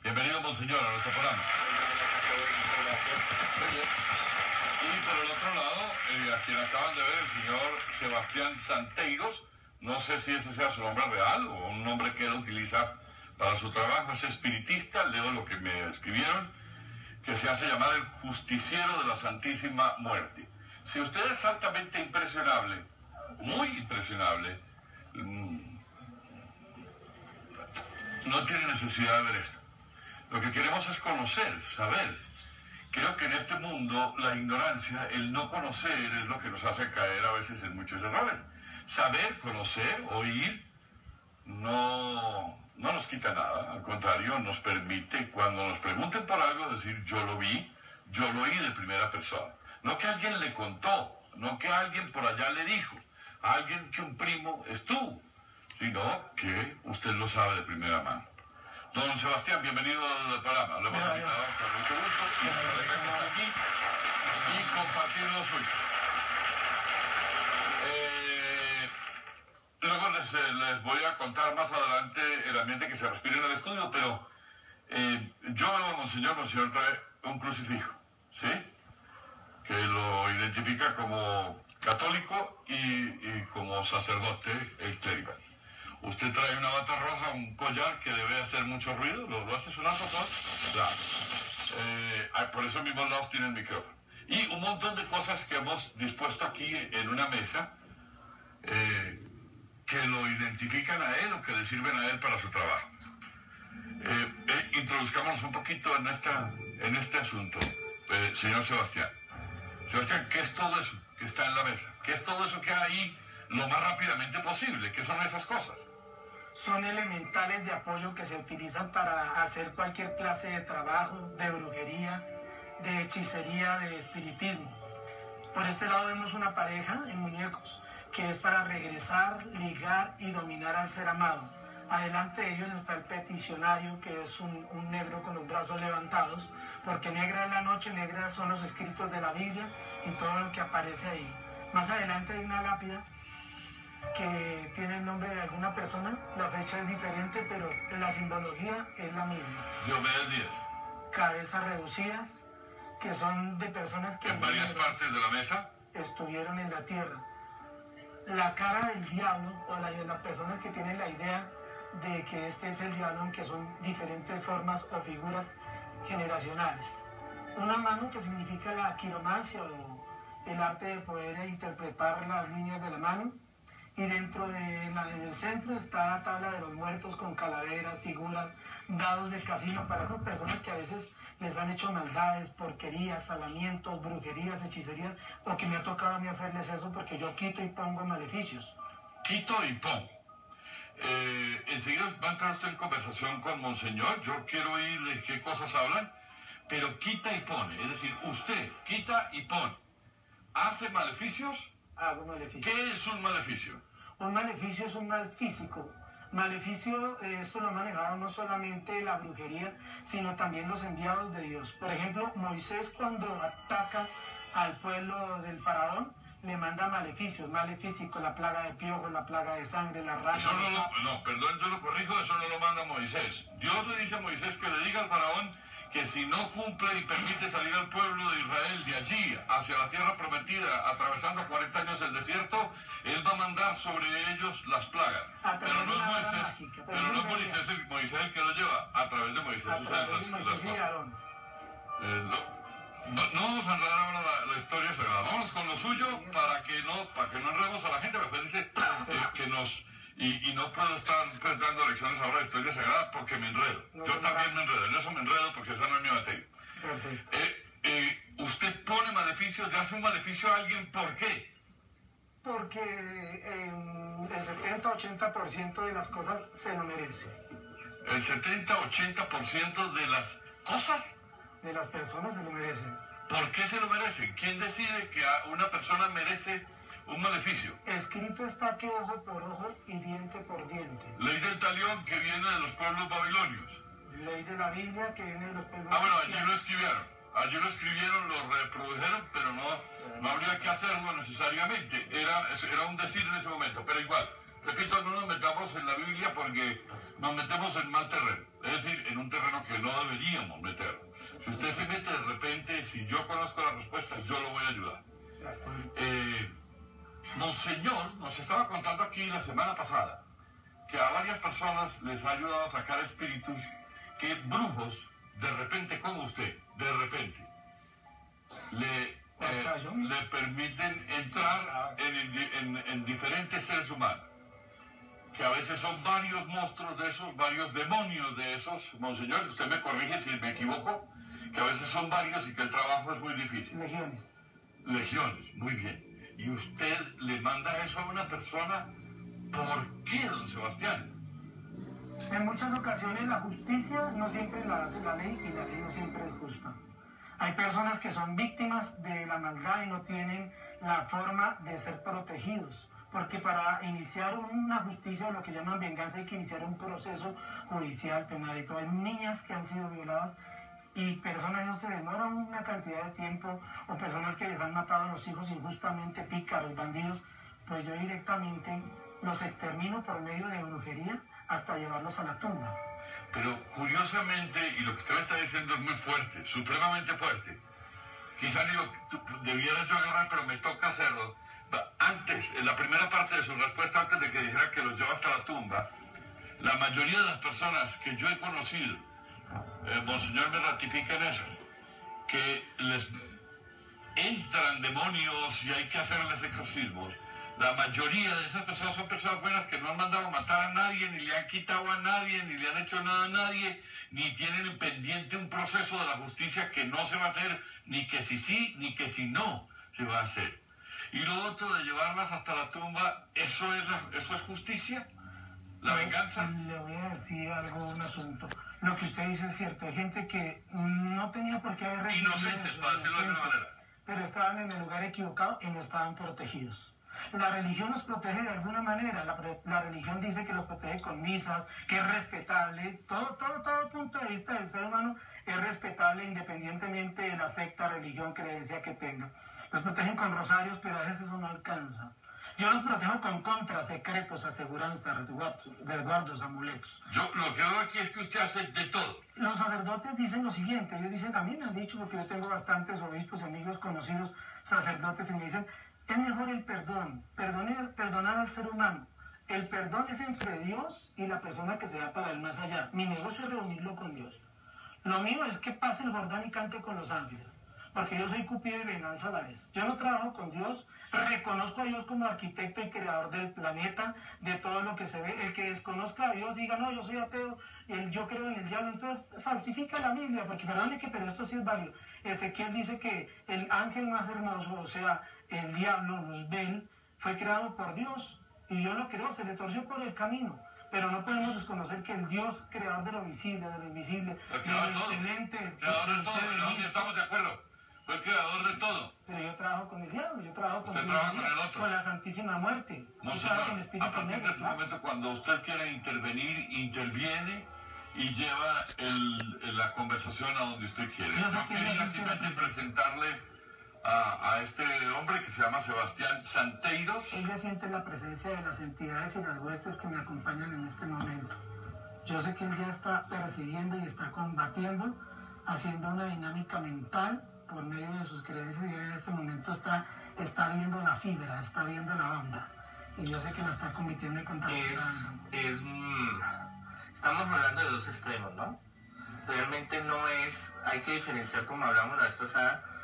Bienvenido, monseñor, a nuestro programa. Gracias. Muy bien. Y por el otro lado, a quien acaban de ver, el señor Sebastián Santeiros, no sé si ese sea su nombre real o un nombre que él utiliza para su trabajo, es espiritista, leo lo que me escribieron, que se hace llamar el justiciero de la Santísima Muerte. Si usted es altamente impresionable, muy impresionable, no tiene necesidad de ver esto. Lo que queremos es conocer, saber. Creo que en este mundo la ignorancia, el no conocer, es lo que nos hace caer a veces en muchos errores. Saber, conocer, oír, no nos quita nada. Al contrario, nos permite, cuando nos pregunten por algo, decir yo lo vi, yo lo oí de primera persona. No que alguien le contó, no que alguien por allá le dijo, alguien que un primo estuvo, sino que usted lo sabe de primera mano. Don Sebastián, bienvenido al programa. Lo hemos invitado con mucho gusto y nos alegra que está aquí y compartir lo suyo. Luego les voy a contar más adelante el ambiente que se respira en el estudio, pero yo veo a Monseñor trae un crucifijo, ¿sí? Que lo identifica como católico y como sacerdote, el clérigo. Usted trae una bata roja, un collar que debe hacer mucho ruido. ¿Lo hace sonar, papá? Claro. Por eso mismos lados tienen micrófono. Y un montón de cosas que hemos dispuesto aquí en una mesa que lo identifican a él o que le sirven a él para su trabajo. Introduzcámonos un poquito en este asunto, señor Sebastián. Sebastián, ¿qué es todo eso que está en la mesa? ¿Qué es todo eso que hay ahí lo más rápidamente posible? ¿Qué son esas cosas? Son elementales de apoyo que se utilizan para hacer cualquier clase de trabajo, de brujería, de hechicería, de espiritismo. Por este lado vemos una pareja en muñecos que es para regresar, ligar y dominar al ser amado. Adelante de ellos está el peticionario, que es un negro con los brazos levantados, porque negra es la noche, negra son los escritos de la Biblia y todo lo que aparece ahí. Más adelante hay una lápida que tiene el nombre de alguna persona, la fecha es diferente, pero la simbología es la misma. Diomedes Díaz. Cabezas reducidas, que son de personas que en varias partes de la mesa estuvieron en la tierra. La cara del diablo, o de las personas que tienen la idea de que este es el diablo, aunque son diferentes formas o figuras generacionales. Una mano, que significa la quiromancia o el arte de poder interpretar las líneas de la mano. Y dentro en el centro está la tabla de los muertos con calaveras, figuras, dados del casino para esas personas que a veces les han hecho maldades, porquerías, salamientos, brujerías, hechicerías, o que me ha tocado a mí hacerles eso porque yo quito y pongo maleficios. Quito y pongo. Enseguida va a entrar usted en conversación con Monseñor. Yo quiero oír de qué cosas hablan, pero quita y pone. Es decir, usted quita y pone. ¿Hace maleficios? Hago maleficios. ¿Qué es un maleficio? Un maleficio es un mal físico. Maleficio, esto lo ha manejado no solamente la brujería, sino también los enviados de Dios. Por ejemplo, Moisés, cuando ataca al pueblo del faraón, le manda maleficios, mal físico, la plaga de piojos, la plaga de sangre, la rata. Eso perdón, yo lo corrijo, eso no lo manda Moisés. Dios le dice a Moisés que le diga al faraón que si no cumple y permite salir al pueblo de Israel de allí hacia la tierra prometida, atravesando 40 años el desierto, él va a mandar sobre ellos las plagas. Pero no es Moisés, mágica, pero no es Moisés el que lo lleva, a través de Moisés. No vamos a enredar ahora la historia sagrada. Vamos con lo suyo para que no enredemos a la gente. Me dice que nos... Y no puedo estar dando lecciones ahora de historia sagrada porque me enredo. Yo también me enredo. En eso me enredo porque esa no es mi materia. Usted pone maleficios, le hace un maleficio a alguien, ¿por qué? Porque el 70-80% de las cosas se lo merece. ¿El 70-80% de las cosas? De las personas se lo merecen. ¿Por qué se lo merecen? ¿Quién decide que una persona merece un maleficio? Escrito está que ojo por ojo y diente por diente. Ley del talión que viene de los pueblos babilonios. Ley de la Biblia que viene de los pueblos allí lo escribieron. Allí lo escribieron, lo reprodujeron, pero no habría que hacerlo necesariamente. Era un decir en ese momento, pero igual. Repito, no nos metamos en la Biblia porque nos metemos en mal terreno. Es decir, en un terreno que no deberíamos meternos. Si usted se mete de repente, si yo conozco la respuesta, yo lo voy a ayudar. Monseñor nos estaba contando aquí la semana pasada que a varias personas les ha ayudado a sacar espíritus que brujos, de repente como usted, de repente, le permiten entrar en diferentes seres humanos. Que a veces son varios monstruos de esos, varios demonios de esos. Monseñor, si usted me corrige si me equivoco, que a veces son varios y que el trabajo es muy difícil. Legiones. Legiones, muy bien. Y usted le manda eso a una persona, ¿por qué, don Sebastián? En muchas ocasiones la justicia no siempre la hace la ley y la ley no siempre es justa. Hay personas que son víctimas de la maldad y no tienen la forma de ser protegidos. Porque para iniciar una justicia o lo que llaman venganza hay que iniciar un proceso judicial, penal y todo. Hay niñas que han sido violadas y personas que se demoran una cantidad de tiempo, o personas que les han matado a los hijos injustamente, pícaros, bandidos, pues yo directamente los extermino por medio de brujería hasta llevarlos a la tumba. Pero curiosamente, y lo que usted me está diciendo es muy fuerte, supremamente fuerte, quizá ni lo debiera yo agarrar, pero me toca hacerlo. Antes, en la primera parte de su respuesta, antes de que dijera que los lleva hasta la tumba, la mayoría de las personas que yo he conocido, Monseñor me ratifica en eso, que les entran demonios y hay que hacerles exorcismos. La mayoría de esas personas son personas buenas que no han mandado a matar a nadie, ni le han quitado a nadie, ni le han hecho nada a nadie, ni tienen en pendiente un proceso de la justicia que no se va a hacer, ni que si sí, ni que si no se va a hacer. Y lo otro de llevarlas hasta la tumba, ¿eso es justicia? ¿La venganza? Le voy a decir un asunto. Lo que usted dice es cierto. Hay gente que no tenía por qué haber recibido inocentes, eso, para decirlo de alguna manera. pero estaban en el lugar equivocado y no estaban protegidos. La religión los protege de alguna manera. La religión dice que los protege con misas, que es respetable. Todo punto de vista del ser humano es respetable independientemente de la secta, religión, creencia que tenga. Los protegen con rosarios, pero a veces eso no alcanza. Yo los protejo con contras, secretos, aseguranzas, resguardos, amuletos. Yo lo que veo aquí es que usted hace de todo. Los sacerdotes dicen lo siguiente, ellos dicen, a mí me han dicho, porque yo tengo bastantes obispos, amigos, conocidos, sacerdotes, y me dicen, es mejor el perdón, perdonar al ser humano. El perdón es entre Dios y la persona que se va para el más allá. Mi negocio es reunirlo con Dios. Lo mío es que pase el Jordán y cante con los ángeles. Porque yo soy Cupido y venganza a la vez. Yo no trabajo con Dios, reconozco a Dios como arquitecto y creador del planeta, de todo lo que se ve. El que desconozca a Dios diga, no, yo soy ateo, y yo creo en el diablo, entonces falsifica la Biblia, porque perdóname que, pero esto sí es válido. Ezequiel dice que el ángel más hermoso, o sea, el diablo, Luzbel, fue creado por Dios, y Dios lo creó, se le torció por el camino. Pero no podemos desconocer que el Dios, creador de lo visible, de lo invisible, de lo excelente... Creador de todo, no, si estamos de acuerdo. Fue el creador de todo. Pero yo trabajo con el diablo, yo trabajo con, el otro. Con la Santísima Muerte. No, yo señor, trabajo con el Espíritu a partir de este momento, cuando usted quiera intervenir, interviene y lleva la conversación a donde usted quiere. Yo quería simplemente presentarle a este hombre que se llama Sebastián Santeiros. Ella siente la presencia de las entidades y las huestes que me acompañan en este momento. Yo sé que él ya está percibiendo y está combatiendo, haciendo una dinámica mental por medio de sus creencias, y él en este momento está viendo la fibra, está viendo la onda, y yo sé que la está convirtiendo y contaminando. Estamos hablando de dos extremos, ¿no? Realmente no es, hay que diferenciar, como hablamos la vez pasada,